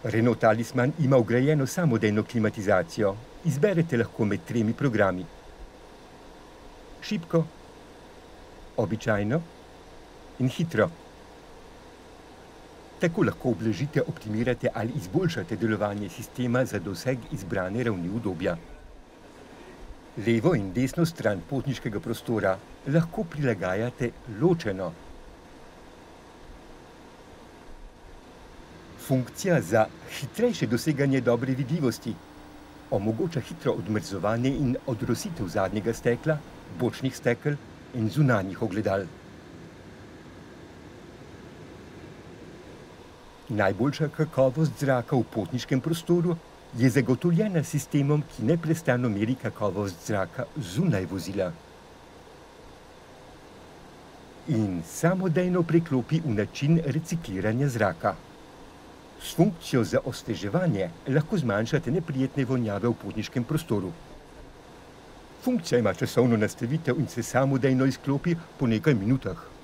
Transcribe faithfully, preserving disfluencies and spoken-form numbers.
Renault Talisman ima vgrajeno samodejno klimatizacijo. Izberete lahko med tremi programi. Šibko, običajno in hitro. Tako lahko ublažite, optimirate ali izboljšate delovanje sistema za doseg izbrane ravni udobja. Levo in desno stran potniškega prostora lahko prilagajate ločeno. Funkcija za hitrejše doseganje dobre vidljivosti omogoča hitro odmrzovanje in odrositev zadnjega stekla, bočnih stekel in zunanjih ogledal. Najboljša kakovost zraka v potniškem prostoru je zagotovljena s sistemom, ki neprestano meri kakovost zraka zunaj vozila in samodejno preklopi v način recikliranja zraka. S funkcijo za osveževanje lahko zmanjšate neprijetne vonjave v potniškem prostoru. Funkcija ima časovno nastavitev in se samodejno izklopi po nekaj minutah.